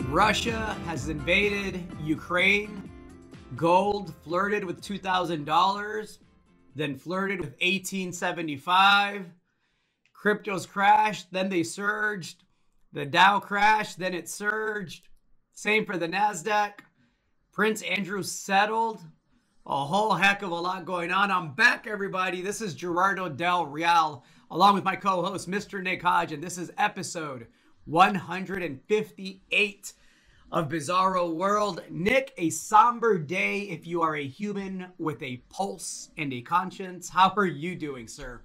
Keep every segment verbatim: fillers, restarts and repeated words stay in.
Russia has invaded Ukraine. Gold flirted with two thousand dollars, then flirted with eighteen seventy-five. Cryptos crashed, then they surged. The Dow crashed, then it surged. Same for the NASDAQ. Prince Andrew settled. A whole heck of a lot going on. I'm back, everybody. This is Gerardo Del Real, along with my co-host, Mister Nick Hodge, and this is episode one hundred fifty-eight of Bizarro World. Nick, a somber day if you are a human with a pulse and a conscience. How are you doing, sir?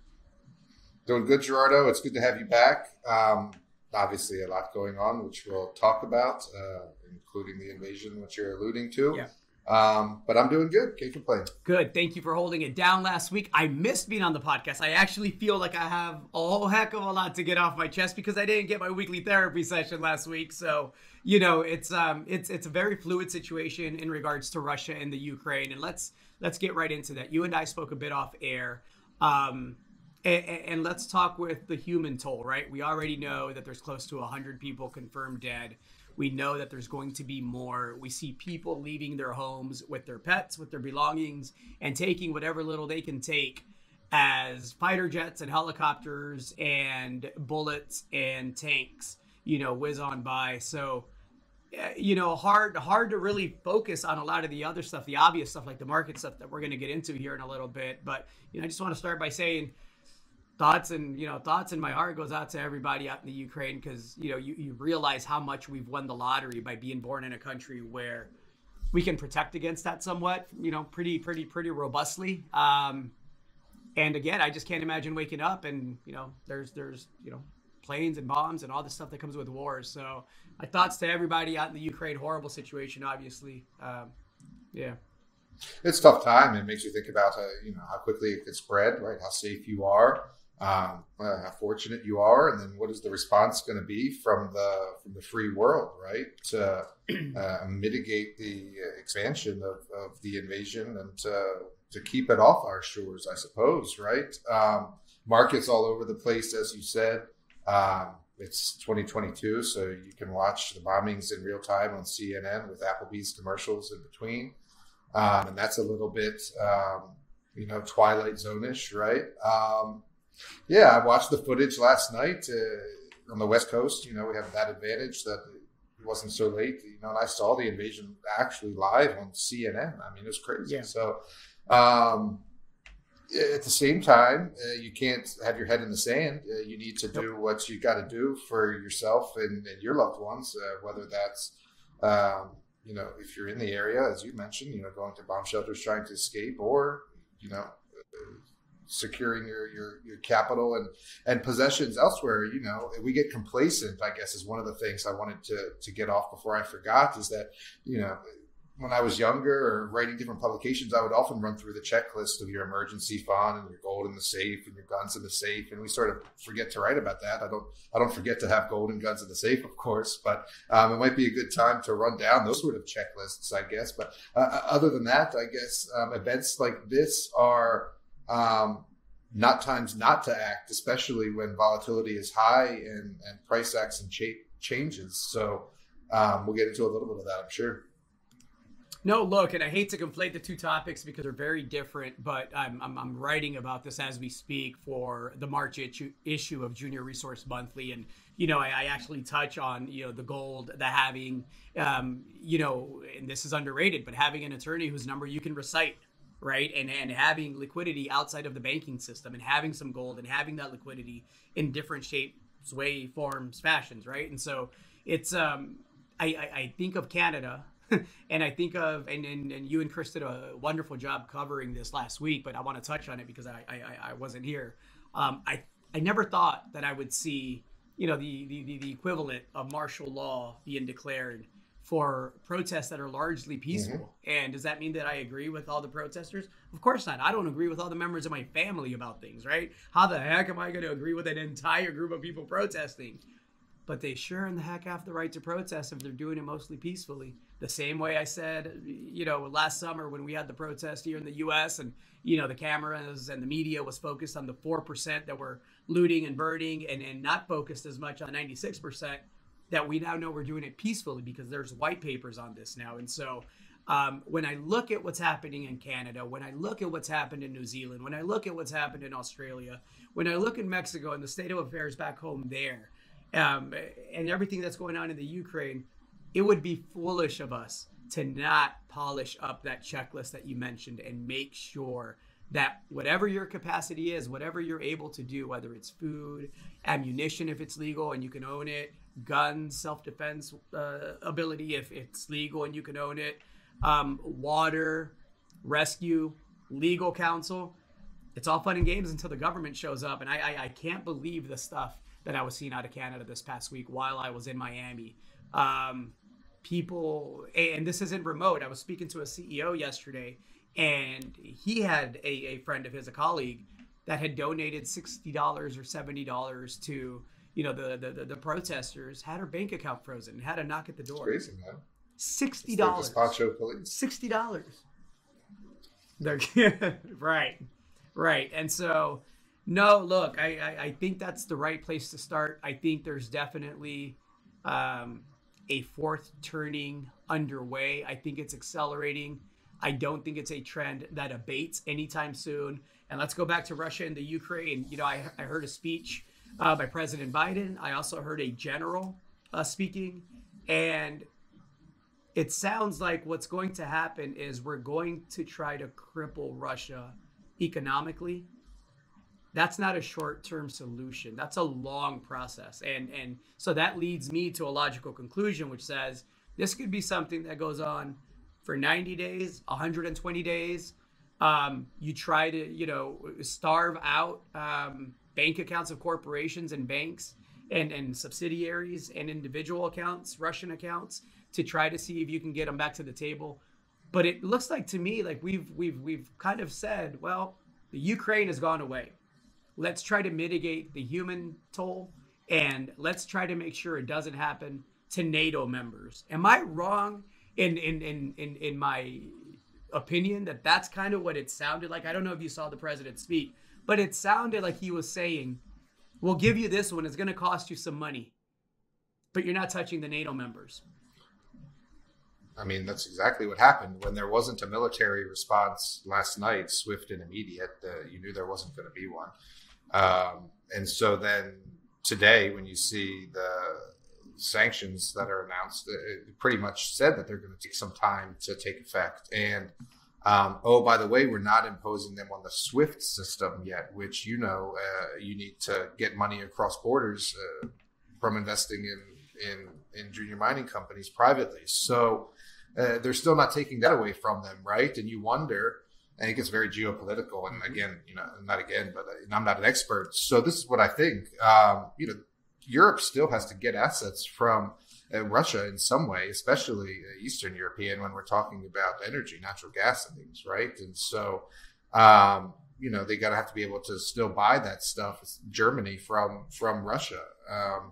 Doing good, Gerardo. It's good to have you back. Um, obviously, a lot going on, which we'll talk about, uh, including the invasion, which you're alluding to. Yeah. Um, but I'm doing good. Can't complain. Good. Thank you for holding it down last week. I missed being on the podcast. I actually feel like I have a whole heck of a lot to get off my chest because I didn't get my weekly therapy session last week. So, you know, it's um, it's it's a very fluid situation in regards to Russia and the Ukraine. And let's let's get right into that. You and I spoke a bit off air. Um, and, and let's talk with the human toll, right? We already know that there's close to one hundred people confirmed dead. We know that there's going to be more. We see people leaving their homes with their pets, with their belongings, and taking whatever little they can take as fighter jets and helicopters and bullets and tanks, you know, whiz on by. So, you know, hard, hard to really focus on a lot of the other stuff, the obvious stuff like the market stuff that we're going to get into here in a little bit. But, you know, I just want to start by saying, Thoughts and, you know, thoughts in my heart goes out to everybody out in the Ukraine because, you know, you, you realize how much we've won the lottery by being born in a country where we can protect against that somewhat, you know, pretty, pretty, pretty robustly. Um, and again, I just can't imagine waking up and, you know, there's, there's, you know, planes and bombs and all the stuff that comes with wars. So my thoughts to everybody out in the Ukraine, horrible situation, obviously. Um, yeah. It's a tough time. It makes you think about, uh, you know, how quickly it could spread, right? How safe you are. Um, uh, how fortunate you are, and then what is the response going to be from the from the free world, right? To uh, mitigate the expansion of, of the invasion and to, to keep it off our shores, I suppose, right? Um, markets all over the place, as you said. Um, it's twenty twenty-two, so you can watch the bombings in real time on C N N with Applebee's commercials in between, um, and that's a little bit, um, you know, Twilight Zone-ish, right? Um, Yeah, I watched the footage last night uh, on the West Coast. You know, we have that advantage that it wasn't so late. You know, and I saw the invasion actually live on C N N. I mean, it was crazy. Yeah. So, um, at the same time, uh, you can't have your head in the sand. Uh, you need to do what you got to do for yourself and, and your loved ones, uh, whether that's, um, you know, if you're in the area, as you mentioned, you know, going to bomb shelters trying to escape or, you know, uh, securing your, your, your capital and, and possessions elsewhere. You know, we get complacent, I guess, is one of the things I wanted to, to get off before I forgot is that, you know, when I was younger or writing different publications, I would often run through the checklist of your emergency fund and your gold in the safe and your guns in the safe. And we sort of forget to write about that. I don't, I don't forget to have gold and guns in the safe, of course, but um, it might be a good time to run down those sort of checklists, I guess. But uh, other than that, I guess um, events like this are, Um, not times not to act, especially when volatility is high and, and price action cha- changes. So um, we'll get into a little bit of that, I'm sure. No, look, and I hate to conflate the two topics because they're very different, but I'm, I'm, I'm writing about this as we speak for the March issue, issue of Junior Resource Monthly. And, you know, I, I actually touch on, you know, the gold, the having, um, you know, and this is underrated, but having an attorney whose number you can recite. Right. And and having liquidity outside of the banking system and having some gold and having that liquidity in different shapes, way, forms, fashions. Right. And so it's um I, I, I think of Canada and I think of and, and, and you and Chris did a wonderful job covering this last week. But I want to touch on it because I, I, I wasn't here. Um, I, I never thought that I would see, you know, the, the, the equivalent of martial law being declared for protests that are largely peaceful. Mm-hmm. And does that mean that I agree with all the protesters? Of course not. I don't agree with all the members of my family about things, right? How the heck am I going to agree with an entire group of people protesting? But they sure in the heck have the right to protest if they're doing it mostly peacefully. The same way I said, you know, last summer when we had the protest here in the U S and, you know, the cameras and the media was focused on the four percent that were looting and burning and, and not focused as much on ninety-six percent that we now know we're doing it peacefully because there's white papers on this now. And so um, when I look at what's happening in Canada, when I look at what's happened in New Zealand, when I look at what's happened in Australia, when I look in Mexico and the state of affairs back home there, um, and everything that's going on in the Ukraine, it would be foolish of us to not polish up that checklist that you mentioned and make sure that whatever your capacity is, whatever you're able to do, whether it's food, ammunition if it's legal and you can own it, guns, self-defense uh, ability if it's legal and you can own it, um, water, rescue, legal counsel. It's all fun and games until the government shows up. And I, I, I can't believe the stuff that I was seeing out of Canada this past week while I was in Miami. Um, people, and this isn't remote. I was speaking to a C E O yesterday, and he had a, a friend of his, a colleague, that had donated sixty dollars or seventy dollars to, you know, the, the, the protesters, had her bank account frozen, had a knock at the door. It's crazy, man. sixty dollars. Police. sixty dollars. They're, right, right. And so, no, look, I, I, I think that's the right place to start. I think there's definitely um, a fourth turning underway. I think it's accelerating. I don't think it's a trend that abates anytime soon. And let's go back to Russia and the Ukraine. You know, I, I heard a speech uh, by President Biden. I also heard a general uh, speaking. And it sounds like what's going to happen is we're going to try to cripple Russia economically. That's not a short-term solution. That's a long process. And, and so that leads me to a logical conclusion, which says this could be something that goes on for ninety days, one hundred twenty days. Um, you try to, you know, starve out um, bank accounts of corporations and banks and, and subsidiaries and individual accounts, Russian accounts, to try to see if you can get them back to the table. But it looks like to me like we've we've we've kind of said, well, the Ukraine has gone away. Let's try to mitigate the human toll, and let's try to make sure it doesn't happen to NATO members. Am I wrong in in in in, in my opinion that that's kind of what it sounded like? I don't know if you saw the president speak, but it sounded like he was saying, we'll give you this one. It's going to cost you some money, but you're not touching the NATO members. I mean, that's exactly what happened when there wasn't a military response last night, swift and immediate. Uh, you knew there wasn't going to be one. Um, and so then today, when you see the sanctions that are announced, it pretty much said that they're going to take some time to take effect. And, um, oh, by the way, we're not imposing them on the SWIFT system yet, which, you know, uh, you need to get money across borders uh, from investing in, in, in junior mining companies privately. So uh, they're still not taking that away from them, right? And you wonder, and it gets very geopolitical. And again, you know, not again, but I'm not an expert. So this is what I think. Um, you know, Europe still has to get assets from uh, Russia in some way, especially Eastern European, when we're talking about energy, natural gas and things, right? And so, um, you know, they got to have to be able to still buy that stuff, Germany, from from Russia. Um,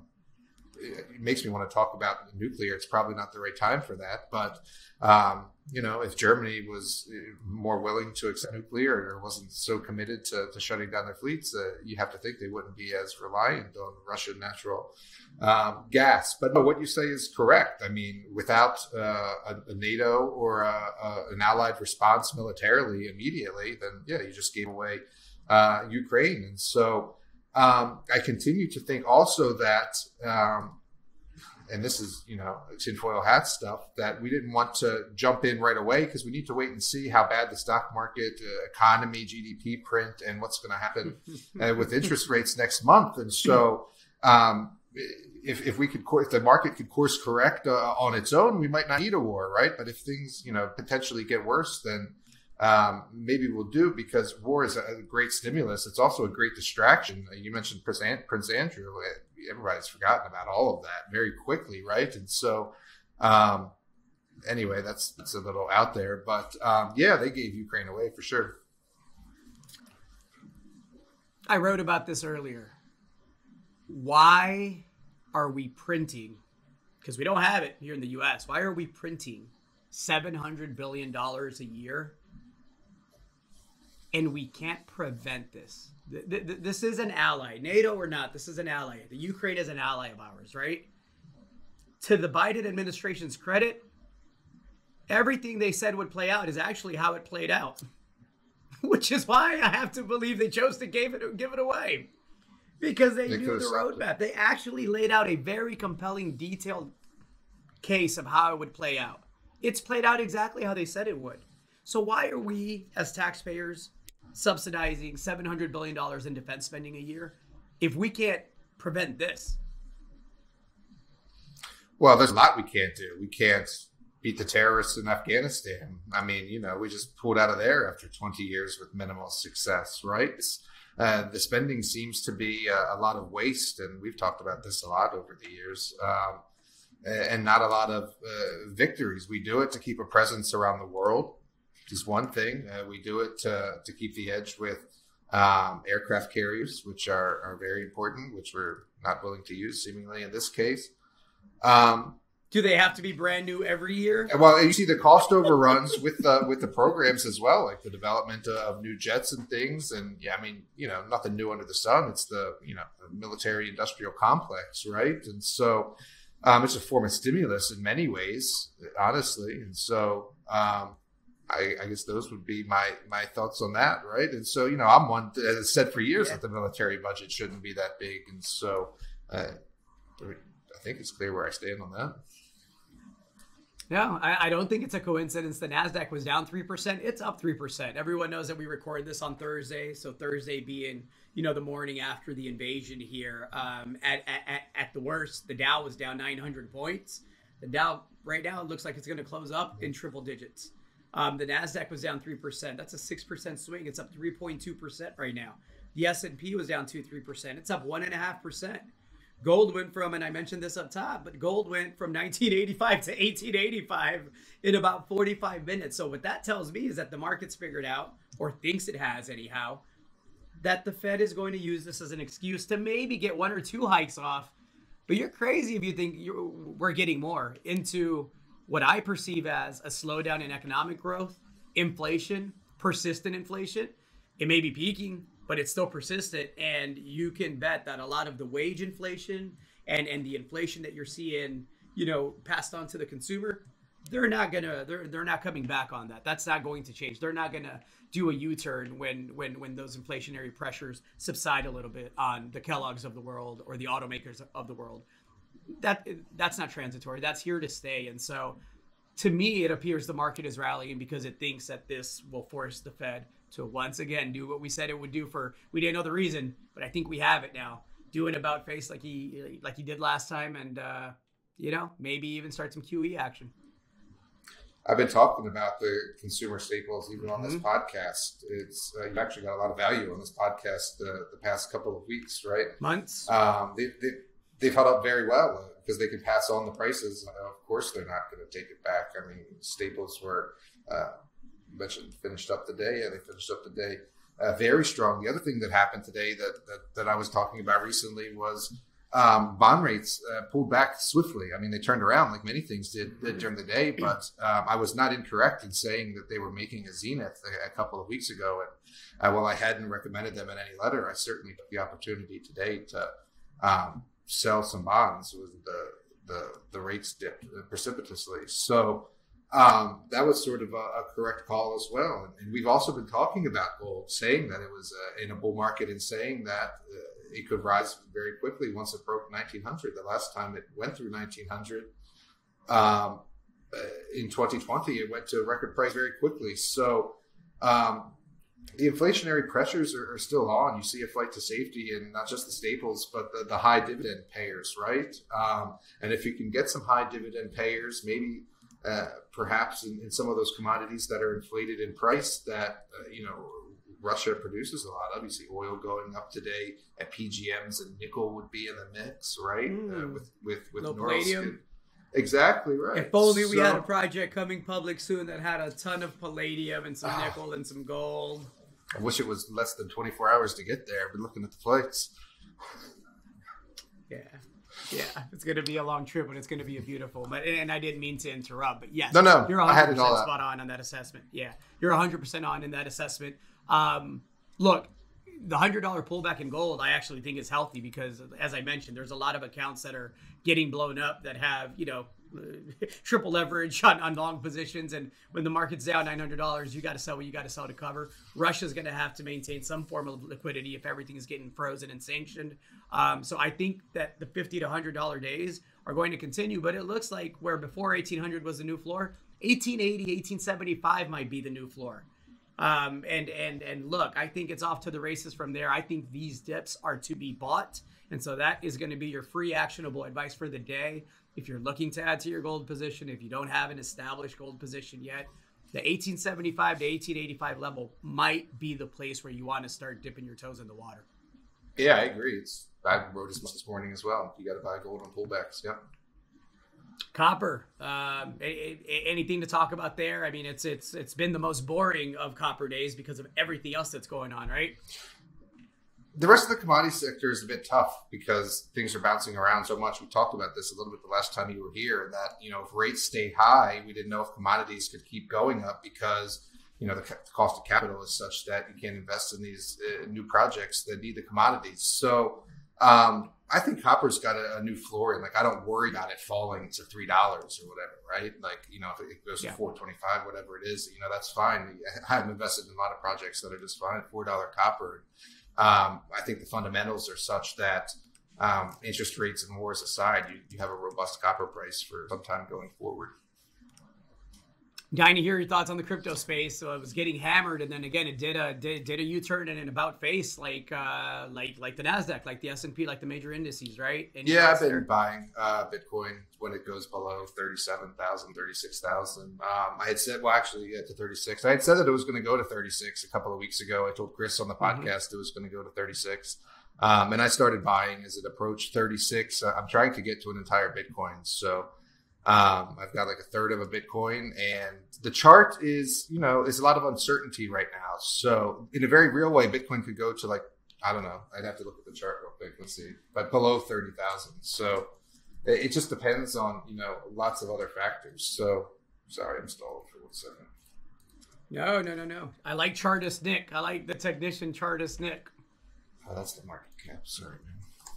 it, it makes me want to talk about nuclear. It's probably not the right time for that, but um, you know, if Germany was more willing to accept nuclear or wasn't so committed to, to shutting down their fleets, uh, you have to think they wouldn't be as reliant on Russian natural um, gas. But no, what you say is correct. I mean, without uh, a, a NATO or a, a, an allied response militarily immediately, then yeah, you just gave away uh, Ukraine. And so um, I continue to think also that um, and this is, you know, tinfoil hat stuff, that we didn't want to jump in right away because we need to wait and see how bad the stock market, uh, economy, G D P print, and what's going to happen uh, with interest rates next month. And so um, if, if we could, if the market could course correct uh, on its own, we might not need a war, right? But if things, you know, potentially get worse, then um, maybe we'll do, because war is a great stimulus. It's also a great distraction. You mentioned Prince, An- Prince Andrew. Everybody's forgotten about all of that very quickly, right? And so, um, anyway, that's that's a little out there, but um, yeah, they gave Ukraine away for sure. I wrote about this earlier. Why are we printing? Because we don't have it here in the U S. Why are we printing seven hundred billion dollars a year? And we can't prevent this. This is an ally, NATO or not, this is an ally. The Ukraine is an ally of ours, right? to the Biden administration's credit, everything they said would play out is actually how it played out, which is why I have to believe they chose to give it, give it away, because they, they knew the roadmap. They actually laid out a very compelling, detailed case of how it would play out. It's played out exactly how they said it would. So why are we, as taxpayers, subsidizing seven hundred billion dollars in defense spending a year if we can't prevent this? Well, there's a lot we can't do. We can't beat the terrorists in Afghanistan. I mean, you know, we just pulled out of there after twenty years with minimal success, right? Uh, the spending seems to be a, a lot of waste, and we've talked about this a lot over the years, um, and not a lot of uh, victories. We do it to keep a presence around the world, which is one thing. Uh, we do it to, to keep the edge with um, aircraft carriers, which are, are very important, which we're not willing to use, seemingly, in this case. Um, Do they have to be brand new every year? Well, you see the cost overruns with the with the programs as well, like the development of new jets and things. And yeah, I mean, you know, nothing new under the sun. It's the, you know, military industrial complex, right? And so um, it's a form of stimulus in many ways, honestly. And so um, I, I guess those would be my my thoughts on that, right? And so, you know, I'm one that has said for years yeah. that the military budget shouldn't be that big. And so uh, I think it's clear where I stand on that. No, I, I don't think it's a coincidence. The NASDAQ was down three percent. It's up three percent. Everyone knows that we record this on Thursday. So Thursday being, you know, the morning after the invasion here. Um, at, at, at the worst, the Dow was down nine hundred points. The Dow right now looks like it's going to close up in triple digits. Um, the NASDAQ was down three percent. That's a six percent swing. It's up three point two percent right now. The S and P was down two, three percent. It's up one point five percent. Gold went from, and I mentioned this up top, but gold went from nineteen eighty-five to eighteen eighty-five in about forty-five minutes. So what that tells me is that the market's figured out, or thinks it has anyhow, that the Fed is going to use this as an excuse to maybe get one or two hikes off. But you're crazy if you think you're, we're getting more into what I perceive as a slowdown in economic growth, inflation, persistent inflation. It may be peaking, but it's still persistent. And you can bet that a lot of the wage inflation and, and the inflation that you're seeing, you know, passed on to the consumer, they're not gonna, they're they're not coming back on that. That's not going to change. They're not gonna do a U-turn when when when those inflationary pressures subside a little bit on the Kellogg's of the world or the automakers of the world. That that's not transitory. That's here to stay. And so to me, it appears the market is rallying because it thinks that this will force the Fed to once again do what we said it would do for, we didn't know the reason, but I think we have it now. Do an about face like he like he did last time, and uh, you know, maybe even start some Q E action. I've been talking about the consumer staples even on this Mm-hmm. podcast. It's uh, you've actually got a lot of value on this podcast uh, the past couple of weeks, right? Months. Um, they, they, they've held up very well uh, because they can pass on the prices. Uh, of course, they're not going to take it back. I mean, staples were uh, mentioned finished up today. Yeah, they finished up today uh, very strong. The other thing that happened today that that, that I was talking about recently was um, bond rates uh, pulled back swiftly. I mean, they turned around like many things did, did during the day, but um, I was not incorrect in saying that they were making a zenith a, a couple of weeks ago. And uh, while I hadn't recommended them in any letter, I certainly took the opportunity today to um, sell some bonds when the, the, the rates dipped precipitously. So um, that was sort of a, a correct call as well. And, and we've also been talking about gold, saying that it was uh, in a bull market and saying that uh, it could rise very quickly once it broke nineteen hundred. The last time it went through nineteen hundred um, uh, in twenty twenty, it went to a record price very quickly. So um, the inflationary pressures are, are still on. You see a flight to safety in not just the staples, but the, the high dividend payers, right? Um, and if you can get some high dividend payers, maybe uh, perhaps in, in some of those commodities that are inflated in price that, uh, you know, Russia produces a lot of. You see oil going up today at P G Ms, and nickel would be in the mix, right? Mm. Uh, with with with No Norilsk. palladium. Exactly right. If only we So- had a project coming public soon that had a ton of palladium and some nickel and some gold. I wish it was less than twenty-four hours to get there. I've been looking at the flights. Yeah. Yeah, it's going to be a long trip, but it's going to be a beautiful. But and I didn't mean to interrupt, but yes, No, no, you're I one had hundred it all percent out. spot on on that assessment. Yeah, you're one hundred percent on in that assessment. Um, look, the one hundred dollar pullback in gold, I actually think is healthy because, as I mentioned, there's a lot of accounts that are getting blown up that have, you know, triple leverage on, on long positions. And when the market's down nine hundred dollars, you got to sell what you got to sell to cover. Russia's going to have to maintain some form of liquidity if everything is getting frozen and sanctioned. Um, so I think that the fifty to one hundred dollar days are going to continue, but it looks like where before eighteen hundred was the new floor, eighteen eighty, eighteen seventy-five might be the new floor. Um, and, and, and look, I think it's off to the races from there. I think these dips are to be bought. And so that is going to be your free actionable advice for the day. If you're looking to add to your gold position, if you don't have an established gold position yet, the eighteen seventy-five to eighteen eighty-five level might be the place where you want to start dipping your toes in the water. Yeah, I agree. It's, I wrote as much this morning as well. You got to buy gold on pullbacks. Yeah. Copper. Um, a, a, anything to talk about there? I mean, it's it's it's been the most boring of copper days because of everything else that's going on, right? The rest of the commodity sector is a bit tough because things are bouncing around so much. We talked about this a little bit the last time you were here, that, you know, if rates stayed high, we didn't know if commodities could keep going up because, you know, the, the cost of capital is such that you can't invest in these uh, new projects that need the commodities. So um, I think copper's got a, a new floor, and like I don't worry about it falling to three dollars or whatever, right? Like, you know, if it goes to yeah. four twenty-five, whatever it is, you know, that's fine. I've invested in a lot of projects that are just fine at four dollar copper. Um, I think the fundamentals are such that um, interest rates and wars aside, you, you have a robust copper price for some time going forward. Dying to hear your thoughts on the crypto space. So it was getting hammered, and then again, it did a did, did a U-turn and an about face, like uh, like like the Nasdaq, like the S and P, like the major indices, right? Any yeah, I've been there? buying uh, Bitcoin when it goes below thirty-seven thousand, thirty-six thousand. Um, I had said, well, actually, yeah, to thirty-six. I had said that it was going to go to thirty-six a couple of weeks ago. I told Chris on the podcast mm-hmm. it was going to go to thirty-six. Um, and I started buying as it approached thirty-six. I'm trying to get to an entire Bitcoin. So um, I've got like a third of a Bitcoin, and the chart is, you know, there's a lot of uncertainty right now. So in a very real way, Bitcoin could go to like, I don't know, I'd have to look at the chart real quick. Let's see, but below thirty thousand. So it just depends on, you know, lots of other factors. So sorry, I'm stalled for one second. No, no, no, no. I like Chartist Nick. I like the technician Chartist Nick. Oh, that's the market cap. Sorry, man.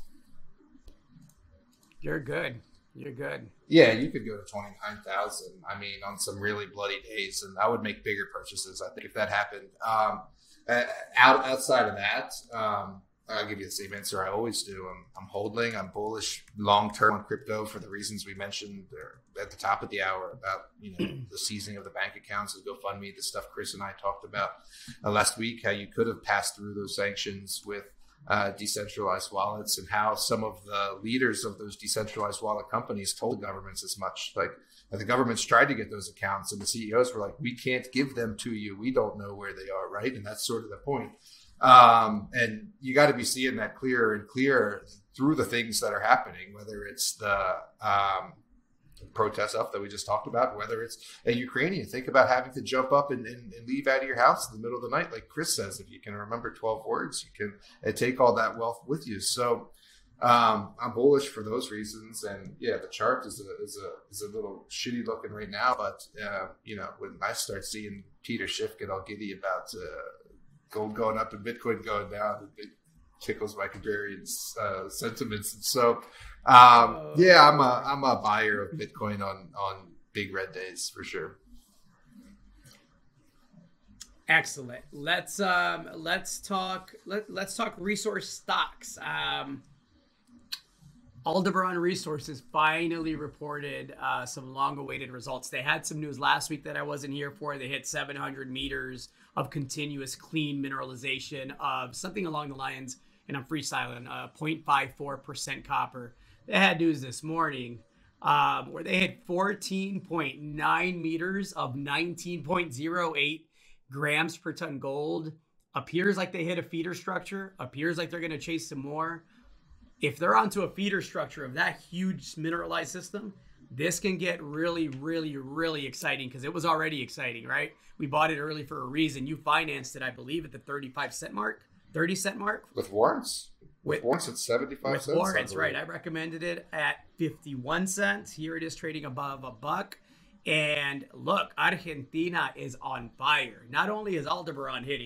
You're good. You're good. Yeah, you could go to twenty-nine thousand. I mean, on some really bloody days, and I would make bigger purchases, I think, if that happened. Um, uh, out outside of that, um, I'll give you the same answer I always do. I'm, I'm holding. I'm bullish long-term on crypto for the reasons we mentioned at the top of the hour about, you know, the seasoning of the bank accounts, the GoFundMe, the stuff Chris and I talked about uh, last week, how you could have passed through those sanctions with Uh, decentralized wallets, and how some of the leaders of those decentralized wallet companies told governments as much. Like the governments tried to get those accounts, and the C E Os were like, we can't give them to you. We don't know where they are, right? And that's sort of the point. Um, and you got to be seeing that clearer and clearer through the things that are happening, whether it's the um, protest stuff that we just talked about, whether it's a Ukrainian. Think about having to jump up and, and, and leave out of your house in the middle of the night. Like Chris says, if you can remember twelve words, you can uh, take all that wealth with you. So um, I'm bullish for those reasons. And yeah, the chart is a, is a, is a little shitty looking right now, but uh, you know, when I start seeing Peter Schiff get all giddy about uh, gold going up and Bitcoin going down, it tickles my contrarian uh, sentiments. And so Um, yeah, I'm a I'm a buyer of Bitcoin on, on big red days for sure. Excellent. Let's um let's talk let, let's talk resource stocks. Um, Aldebaran Resources finally reported uh, some long-awaited results. They had some news last week that I wasn't here for. They hit seven hundred meters of continuous clean mineralization of something along the lines, and I'm freestyling, uh, zero point five four percent copper. They had news this morning um, where they hit fourteen point nine meters of nineteen point zero eight grams per ton gold. Appears like they hit a feeder structure. Appears like they're going to chase some more. If they're onto a feeder structure of that huge mineralized system, this can get really, really, really exciting, because it was already exciting, right? We bought it early for a reason. You financed it, I believe, at the thirty-five cent mark, thirty cent mark. With warrants? With, with warrants at seventy-five with cents. With warrants, right. I recommended it at fifty-one cents. Here it is trading above a buck. And look, Argentina is on fire. Not only is Aldebaran hitting,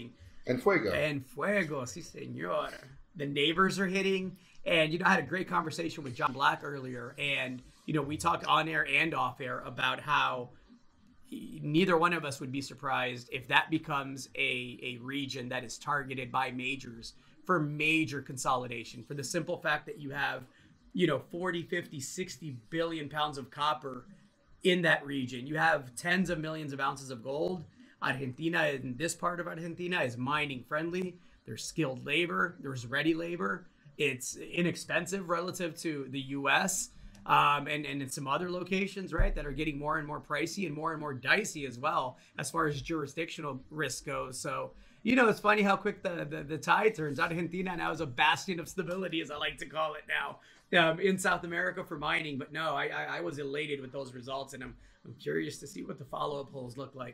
And fuego. And fuego, si senor. The neighbors are hitting. And, you know, I had a great conversation with John Black earlier. And, you know, we talked on air and off air about how neither one of us would be surprised if that becomes a, a region that is targeted by majors for major consolidation, for the simple fact that you have, you know, forty, fifty, sixty billion pounds of copper in that region. You have tens of millions of ounces of gold. Argentina, in this part of Argentina, is mining friendly. There's skilled labor. There's ready labor. It's inexpensive relative to the U S Um, and, and in some other locations, right, that are getting more and more pricey and more and more dicey as well, as far as jurisdictional risk goes. So, you know, it's funny how quick the, the, the tide turns. Argentina now is a bastion of stability, as I like to call it now, um, in South America for mining. But no, I, I, I was elated with those results, and I'm, I'm curious to see what the follow-up holes look like.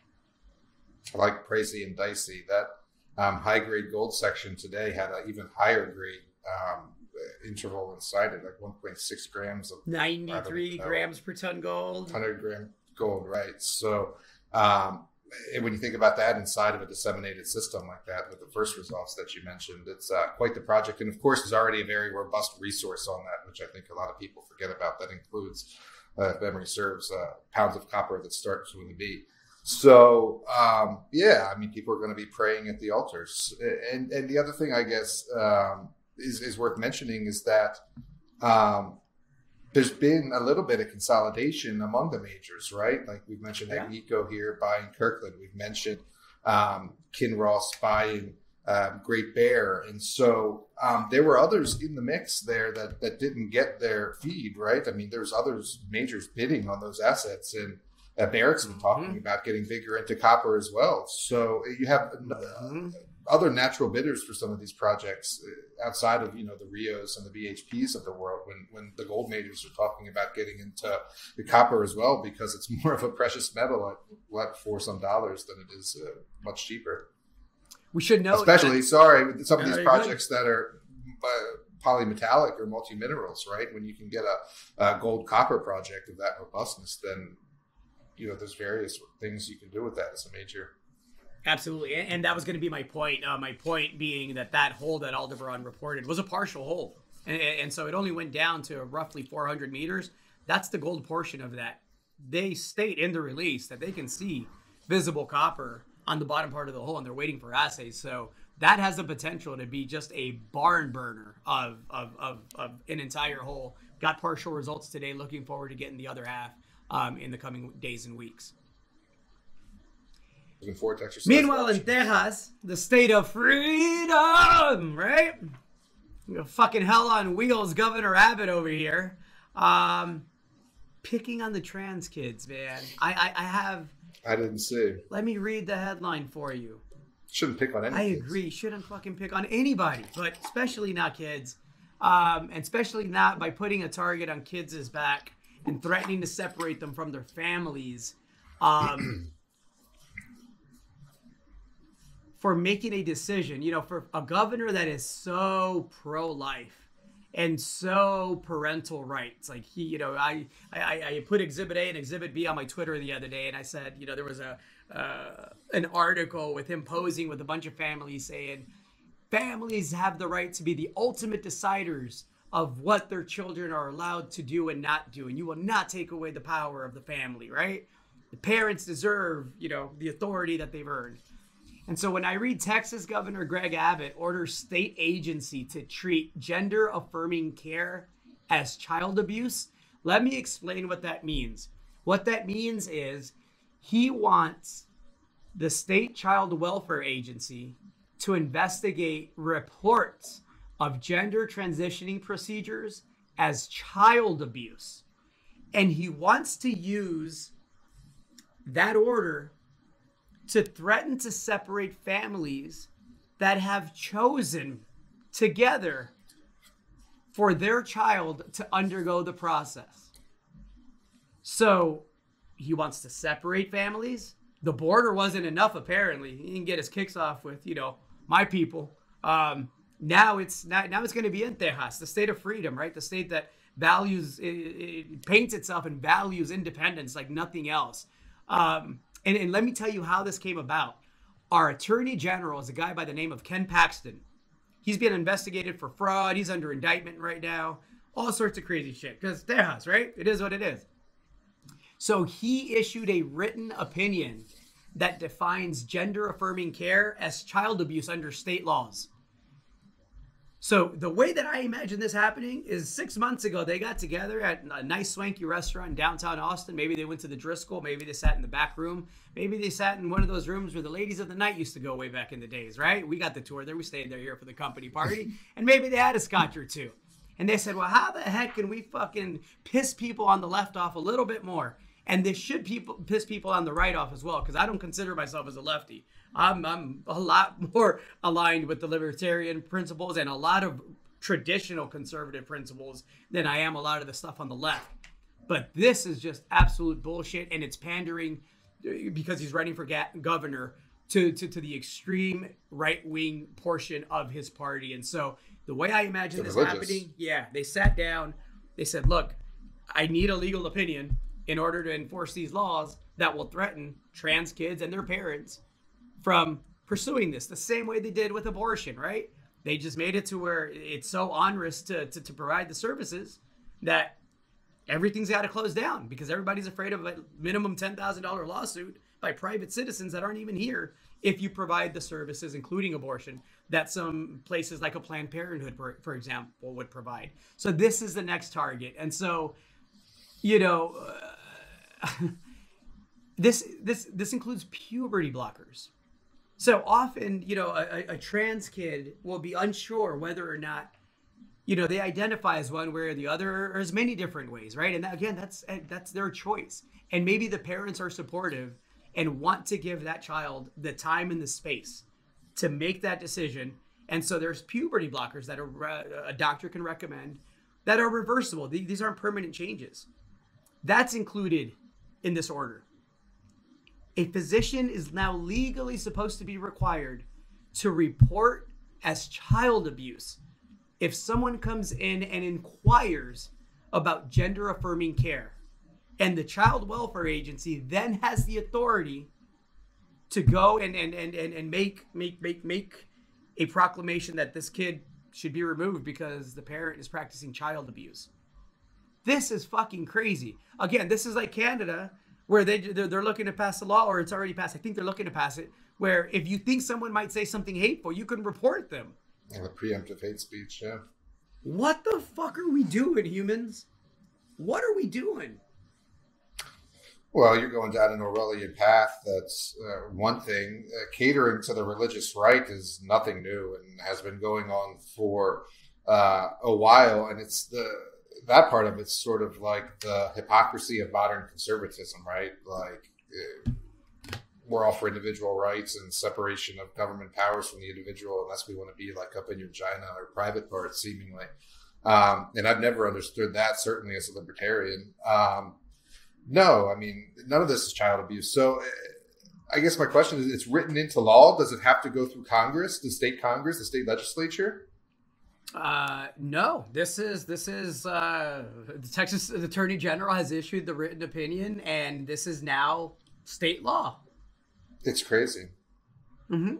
I like pricey and dicey. That um, high-grade gold section today had an even higher grade um, interval inside it, like one point six grams of ninety-three grams per ton gold, one hundred gram gold, right? So um, when you think about that inside of a disseminated system like that, with the first results that you mentioned, it's uh, quite the project. And of course, there's already a very robust resource on that, which I think a lot of people forget about. That includes, uh, if memory serves, uh, pounds of copper that starts with a B. So, um, yeah, I mean, people are going to be praying at the altars. And, and the other thing, I guess, um, is, is worth mentioning is that um, there's been a little bit of consolidation among the majors, right? Like we've mentioned yeah. Agnico here buying Kirkland. We've mentioned um, Kinross buying um, Great Bear. And so um, there were others in the mix there that, that didn't get their feed, right? I mean, there's others majors bidding on those assets, and uh, Barrick's been talking mm-hmm. about getting bigger into copper as well. So you have mm-hmm. other natural bidders for some of these projects outside of, you know, the Rios and the B H Ps of the world, when, when the gold majors are talking about getting into the copper as well, because it's more of a precious metal at what, four some dollars than it is uh, much cheaper. We should know. Especially, that, sorry, with some of these uh, projects that are uh, polymetallic or multi-minerals, right? When you can get a, a gold copper project of that robustness, then, you know, there's various things you can do with that as a major. Absolutely. And that was going to be my point. Uh, my point being that that hole that Aldebaran reported was a partial hole. And, and so it only went down to roughly four hundred meters. That's the gold portion of that. They state in the release that they can see visible copper on the bottom part of the hole, and they're waiting for assays. So that has the potential to be just a barn burner of, of, of, of an entire hole. Got partial results today. Looking forward to getting the other half um, in the coming days and weeks. Looking forward to exercise. Meanwhile, in Texas, the state of freedom, right? You know, fucking hell on wheels, Governor Abbott over here, um, picking on the trans kids, man. I, I, I have. I didn't see. Let me read the headline for you. Shouldn't pick on any. I kids. agree. Shouldn't fucking pick on anybody, but especially not kids, um, and especially not by putting a target on kids' back and threatening to separate them from their families. Um, for making a decision, you know, for a governor that is so pro-life and so parental rights. Like he, you know, I, I, I put Exhibit A and Exhibit B on my Twitter the other day, and I said, you know, there was a uh, an article with him posing with a bunch of families saying, families have the right to be the ultimate deciders of what their children are allowed to do and not do, and you will not take away the power of the family, right? The parents deserve, you know, the authority that they've earned. And so when I read Texas Governor Greg Abbott orders state agency to treat gender-affirming care as child abuse, let me explain what that means. What that means is he wants the state child welfare agency to investigate reports of gender transitioning procedures as child abuse. And he wants to use that order to threaten to separate families that have chosen together for their child to undergo the process. So he wants to separate families. The border wasn't enough, apparently. He didn't get his kicks off with, you know, my people. Um, now it's not, now it's going to be in Texas, the state of freedom, right? The state that values, it, it paints itself and values independence like nothing else. Um, And, and let me tell you how this came about. Our attorney general is a guy by the name of Ken Paxton. He's being investigated for fraud. He's under indictment right now. All sorts of crazy shit. Because Tejas, right? It is what it is. So he issued a written opinion that defines gender-affirming care as child abuse under state laws. So the way that I imagine this happening is six months ago, they got together at a nice swanky restaurant in downtown Austin. Maybe they went to the Driscoll. Maybe they sat in the back room. Maybe they sat in one of those rooms where the ladies of the night used to go way back in the days, right? We got the tour there. We stayed there here for the company party. And maybe they had a scotch or two. And they said, well, how the heck can we fucking piss people on the left off a little bit more? And this should people piss people on the right off as well, because I don't consider myself as a lefty. I'm, I'm a lot more aligned with the libertarian principles and a lot of traditional conservative principles than I am a lot of the stuff on the left. But this is just absolute bullshit, and it's pandering because he's running for ga- governor to, to, to the extreme right-wing portion of his party. And so the way I imagine the this religious. happening, yeah, they sat down, they said, look, I need a legal opinion in order to enforce these laws that will threaten trans kids and their parents from pursuing this the same way they did with abortion, right? They just made it to where it's so onerous to, to, to provide the services that everything's got to close down because everybody's afraid of a minimum ten thousand dollars lawsuit by private citizens that aren't even here if you provide the services, including abortion, that some places like a Planned Parenthood, for, for example, would provide. So this is the next target. And so, you know, uh, this this this includes puberty blockers. So often, you know, a, a trans kid will be unsure whether or not, you know, they identify as one way or the other, or as many different ways, right? And that, again, that's that's their choice. And maybe the parents are supportive and want to give that child the time and the space to make that decision. And so there's puberty blockers that a, a doctor can recommend that are reversible. These aren't permanent changes. That's included in this order. A physician is now legally supposed to be required to report as child abuse if someone comes in and inquires about gender-affirming care. And the Child Welfare Agency then has the authority to go and and and and, and make make make make a proclamation that this kid should be removed because the parent is practicing child abuse. This is fucking crazy. Again, this is like Canada, where they they're, they're looking to pass a law, or it's already passed. I think they're looking to pass it, where if you think someone might say something hateful, you can report them. And the preemptive hate speech, yeah. What the fuck are we doing, humans? What are we doing? Well, you're going down an Orwellian path. That's uh, one thing. Uh, catering to the religious right is nothing new and has been going on for uh, a while. And it's the that part of it's sort of like the hypocrisy of modern conservatism, right? Like uh, we're all for individual rights and separation of government powers from the individual, unless we want to be like up in your vagina or private parts, seemingly. Um, and I've never understood that, certainly as a libertarian. Um, No, I mean, none of this is child abuse. So I guess my question is, it's written into law. Does it have to go through Congress, the state Congress, the state legislature? Uh, no, this is, this is, uh, the Texas Attorney General has issued the written opinion, and this is now state law. It's crazy. Mm-hmm.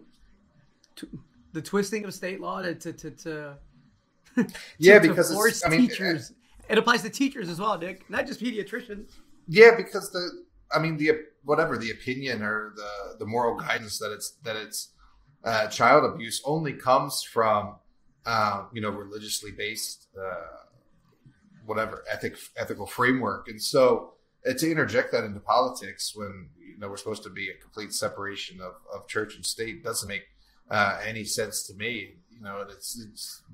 The twisting of state law to, to, to, to yeah, to, because to force it's, I mean, teachers. It applies to teachers as well, Nick, not just pediatricians. Yeah, because the, I mean, the whatever the opinion or the, the moral guidance that it's that it's uh, child abuse only comes from uh, you know religiously based uh, whatever ethic ethical framework, and so uh, to interject that into politics when you know we're supposed to be a complete separation of, of church and state doesn't make uh, any sense to me. You know, it's it's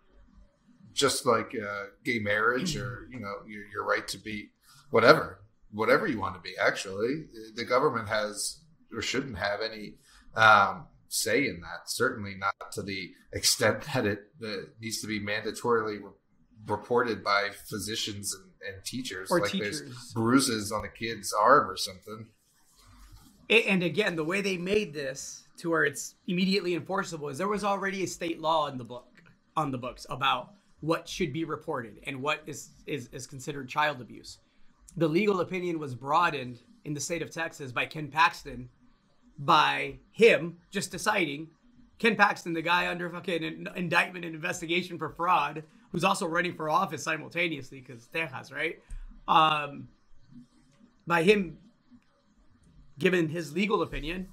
just like uh, gay marriage or you know your, your right to be. Whatever, whatever you want to be, actually. The government has or shouldn't have any um, say in that. Certainly not to the extent that it uh, needs to be mandatorily re- reported by physicians and, and teachers. Or like teachers. There's bruises on the kid's arm or something. And again, the way they made this to where it's immediately enforceable is there was already a state law in the book, on the books about what should be reported and what is, is, is considered child abuse. The legal opinion was broadened in the state of Texas by Ken Paxton by him just deciding Ken Paxton, the guy under fucking indictment and investigation for fraud, who's also running for office simultaneously because Texas, right? Um, by him giving his legal opinion,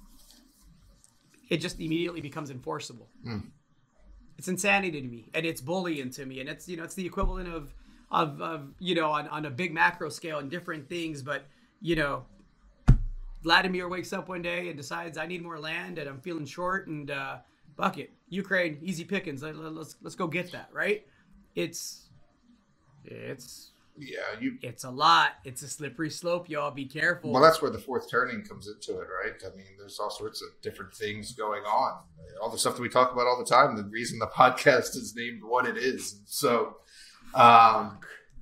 it just immediately becomes enforceable. Mm. It's insanity to me, and it's bullying to me, and it's, you know, it's the equivalent of of, of you know, on, on a big macro scale and different things. But, you know, Vladimir wakes up one day and decides I need more land and I'm feeling short, and uh, bucket Ukraine, easy pickings. Let, let's let's go get that, right? It's it's yeah, you. It's a lot. It's a slippery slope, y'all. Be careful. Well, that's where the fourth turning comes into it, right? I mean, there's all sorts of different things going on. All the stuff that we talk about all the time. The reason the podcast is named what it is. So, um,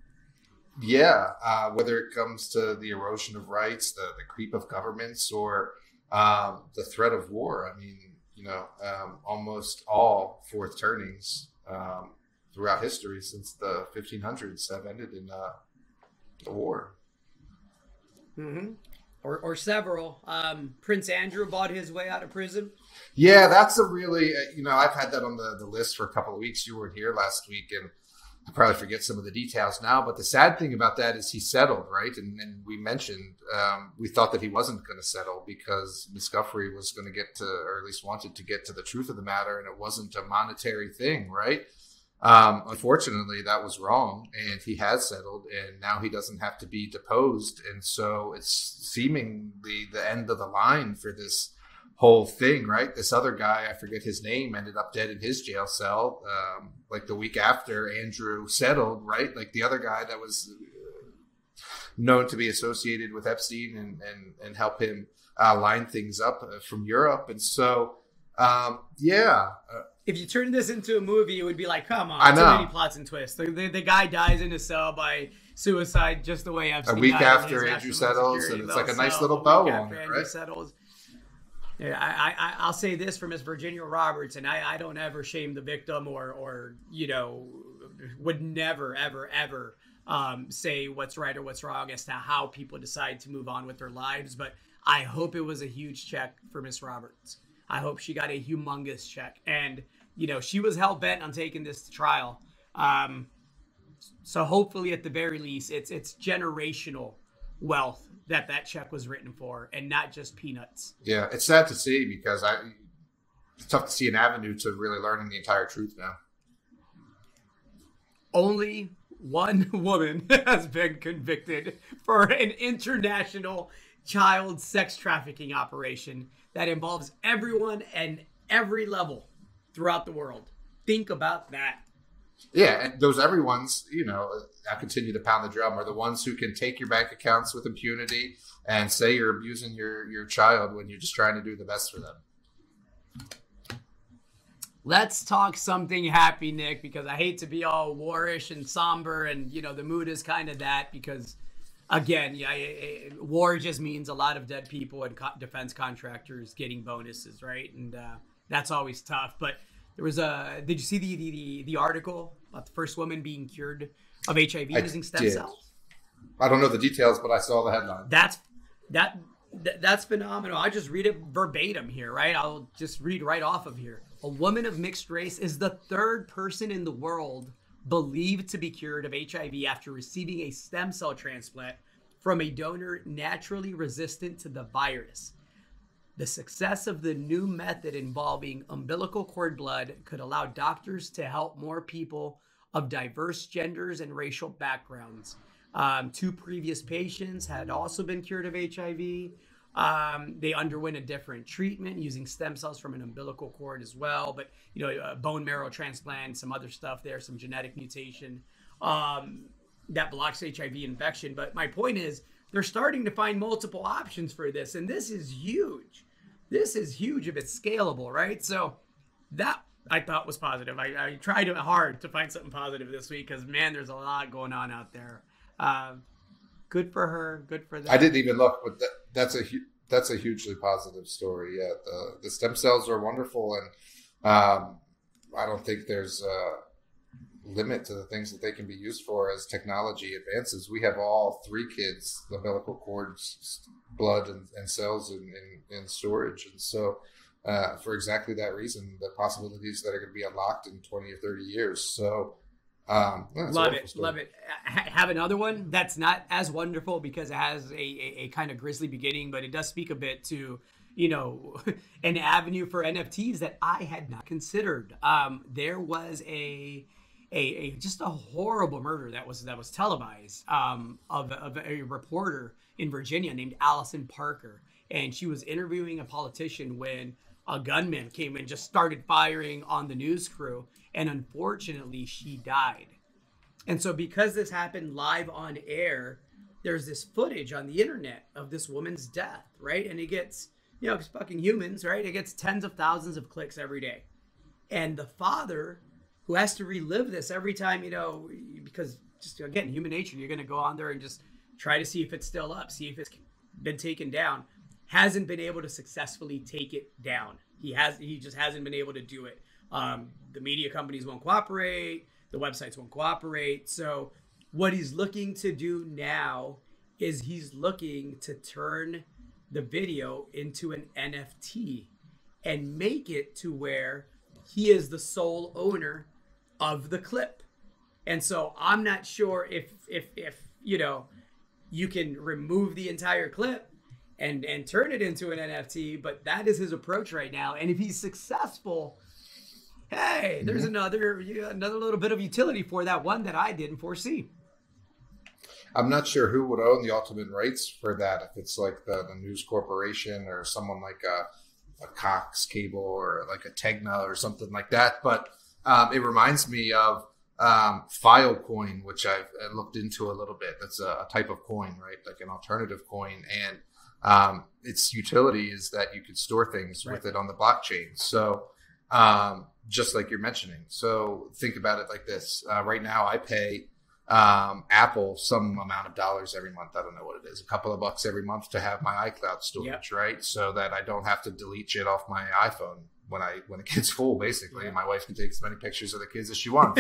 yeah, uh, whether it comes to the erosion of rights, the the creep of governments, or um, the threat of war. I mean, you know, um, almost all fourth turnings um, throughout history since the fifteen hundreds have ended in uh, the war. Mm-hmm. Or, or several. Um, Prince Andrew bought his way out of prison. Yeah, that's a really, you know, I've had that on the, the list for a couple of weeks. You weren't here last week, and I probably forget some of the details now. But the sad thing about that is he settled, right? And, and we mentioned, um, we thought that he wasn't going to settle because Miss Guffrey was going to get to, or at least wanted to get to the truth of the matter, and it wasn't a monetary thing, right? Um, unfortunately, that was wrong, and he has settled, and now he doesn't have to be deposed. And so it's seemingly the end of the line for this whole thing, right? This other guy, I forget his name, ended up dead in his jail cell, um, like the week after Andrew settled, right? Like the other guy that was known to be associated with Epstein and, and, and help him uh, line things up from Europe. And so, um, yeah. Uh, If you turn this into a movie, it would be like, come on, I know. too many plots and twists. The, the, the guy dies in a cell by suicide just the way Epstein a week died after Andrew settles, and it's like a nice little bow on it, right? Settles. Yeah, I, I, I'll say this for Miss Virginia Roberts, and I, I don't ever shame the victim or, or you know, would never, ever, ever um, say what's right or what's wrong as to how people decide to move on with their lives. But I hope it was a huge check for Miss Roberts. I hope she got a humongous check. And, you know, she was hell-bent on taking this to trial. Um, so hopefully, at the very least, it's it's generational wealth that that check was written for, and not just peanuts. Yeah, it's sad to see because I it's tough to see an avenue to really learning the entire truth now. Only one woman has been convicted for an international child sex trafficking operation that involves everyone and every level throughout the world. Think about that. Yeah, and those everyone's, you know, I continue to pound the drum, are the ones who can take your bank accounts with impunity and say you're abusing your, your child when you're just trying to do the best for them. Let's talk something happy, Nick, because I hate to be all warish and somber, and, you know, the mood is kind of that because, again, yeah, it, it, war just means a lot of dead people and co- defense contractors getting bonuses, right? And uh, that's always tough. But there was a, did you see the, the, the, the article about the first woman being cured of H I V I using stem did. cells? I don't know the details, but I saw the headline. That's, that, that that's phenomenal. I just read it verbatim here, right? I'll just read right off of here. A woman of mixed race is the third person in the world believed to be cured of H I V after receiving a stem cell transplant from a donor naturally resistant to the virus. The success of the new method involving umbilical cord blood could allow doctors to help more people of diverse genders and racial backgrounds. Um, two previous patients had also been cured of H I V. Um, they underwent a different treatment using stem cells from an umbilical cord as well. But, you know, a bone marrow transplant, some other stuff there, some genetic mutation um, that blocks H I V infection. But my point is, they're starting to find multiple options for this. And this is huge. This is huge if it's scalable, right? So that I thought was positive. I, I tried hard to find something positive this week because, man, there's a lot going on out there. Uh, good for her. Good for them. I didn't even look, but that, that's a that's a hugely positive story. Yeah, the, the stem cells are wonderful, and um, I don't think there's uh, limit to the things that they can be used for as technology advances. We have all three kids, the umbilical cords, blood, and, and cells in, in, in storage. And so uh, for exactly that reason, the possibilities that are going to be unlocked in twenty or thirty years. So um, yeah, love it. Story. Love it. I have another one that's not as wonderful because it has a, a, a kind of grisly beginning, but it does speak a bit to, you know, an avenue for N F Ts that I had not considered. Um, there was a, a, a just a horrible murder that was that was televised um, of, of a reporter in Virginia named Allison Parker, and she was interviewing a politician when a gunman came and just started firing on the news crew, and unfortunately, she died. And so, because this happened live on air, there's this footage on the internet of this woman's death, right? And it gets, you know, it's fucking humans, right? It gets tens of thousands of clicks every day. And the father, who has to relive this every time, you know, because just, again, human nature, you're going to go on there and just try to see if it's still up, see if it's been taken down, hasn't been able to successfully take it down. He has, he just hasn't been able to do it. Um, the media companies won't cooperate. The websites won't cooperate. So what he's looking to do now is he's looking to turn the video into an N F T and make it to where he is the sole owner of the clip. And so I'm not sure if, if, if, you know, you can remove the entire clip and, and turn it into an N F T, but that is his approach right now. And if he's successful, hey, there's mm-hmm. another, another little bit of utility for that one that I didn't foresee. I'm not sure who would own the ultimate rights for that. If it's like the, the News Corporation or someone like a, a Cox Cable or like a Tegna or something like that. But um, it reminds me of um, Filecoin, which I've looked into a little bit. That's a, a type of coin, right? Like an alternative coin. And um, its utility is that you could store things right. with it on the blockchain. So um, just like you're mentioning. So think about it like this. Uh, right now I pay um, Apple some amount of dollars every month. I don't know what it is, a couple of bucks every month to have my iCloud storage, yep. right? So that I don't have to delete shit off my iPhone when I when it gets full, basically. Yeah. My wife can take as many pictures of the kids as she wants.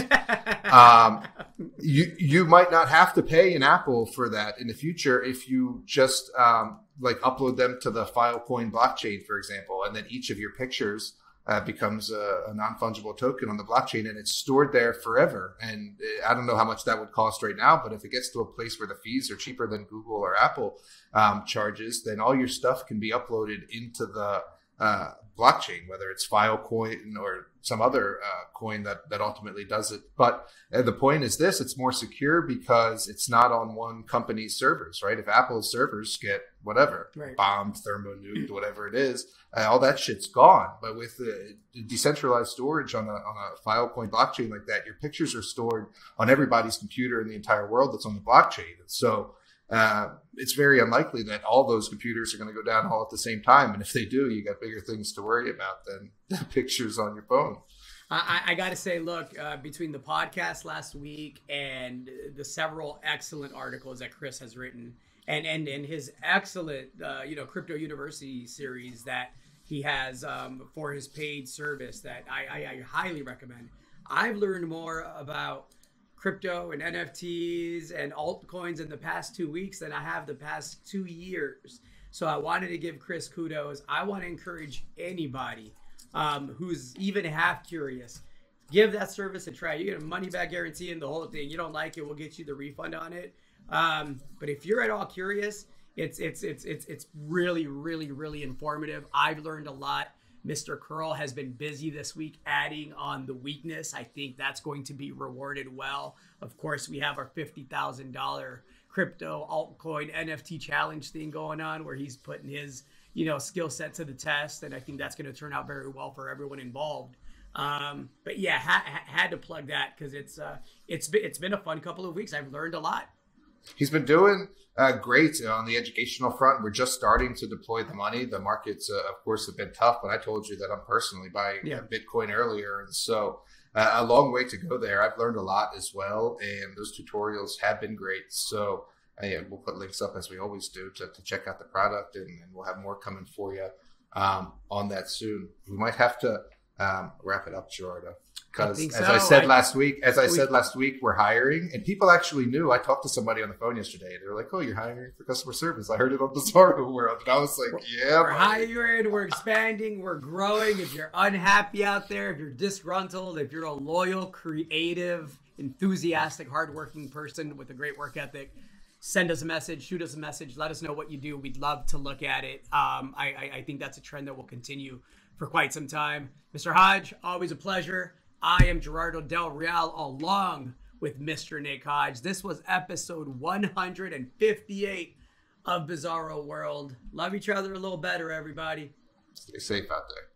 um, you you might not have to pay an Apple for that in the future if you just um, like upload them to the Filecoin blockchain, for example, and then each of your pictures Uh, becomes a, a non-fungible token on the blockchain, and it's stored there forever. And I don't know how much that would cost right now, but if it gets to a place where the fees are cheaper than Google or Apple um, charges, then all your stuff can be uploaded into the uh, blockchain, whether it's Filecoin or some other uh, coin that, that ultimately does it. But uh, the point is this, it's more secure because it's not on one company's servers, right? If Apple's servers get whatever, right. bombed, thermonuked, whatever it is, uh, all that shit's gone. But with the decentralized storage on a, on a Filecoin blockchain like that, your pictures are stored on everybody's computer in the entire world that's on the blockchain. And so uh, it's very unlikely that all those computers are going to go down all at the same time. And if they do, you got bigger things to worry about than the pictures on your phone. I, I got to say, look, uh, between the podcast last week and the several excellent articles that Chris has written, and and, and his excellent, uh, you know, Crypto University series that he has um, for his paid service that I, I, I highly recommend. I've learned more about crypto and N F Ts and altcoins in the past two weeks than I have the past two years. So I wanted to give Chris kudos. I want to encourage anybody um, who's even half curious, give that service a try. You get a money back guarantee and the whole thing. You don't like it, we'll get you the refund on it. Um, but if you're at all curious, it's it's it's it's it's really really really informative. I've learned a lot. Mister Curl has been busy this week adding on the weakness. I think that's going to be rewarded well. Of course, we have our fifty thousand dollars crypto altcoin N F T challenge thing going on where he's putting his, you know, skill set to the test. And I think that's going to turn out very well for everyone involved. Um, but yeah, ha- had to plug that because it's, uh, it's been, it's been a fun couple of weeks. I've learned a lot. He's been doing uh, great on the educational front. We're just starting to deploy the money. The markets, uh, of course, have been tough, but I told you that I'm personally buying yeah. Bitcoin earlier. And so uh, a long way to go there. I've learned a lot as well. And those tutorials have been great. So uh, yeah, we'll put links up as we always do to, to check out the product, and, and we'll have more coming for you um, on that soon. We might have to um, wrap it up, Gerardo. Because think as so. I said I- last week, as I we- said last week, we're hiring, and people actually knew. I talked to somebody on the phone yesterday. They were like, "Oh, you're hiring for customer service." I heard it on the Bizarro World, and I was like, "Yeah, We're buddy." hiring, we're expanding, we're growing. If you're unhappy out there, if you're disgruntled, if you're a loyal, creative, enthusiastic, hardworking person with a great work ethic, send us a message, shoot us a message, let us know what you do. We'd love to look at it. Um, I, I, I think that's a trend that will continue for quite some time. Mister Hodge, always a pleasure. I am Gerardo Del Real along with Mister Nick Hodge. This was episode one hundred fifty-eight of Bizarro World. Love each other a little better, everybody. Stay safe out there.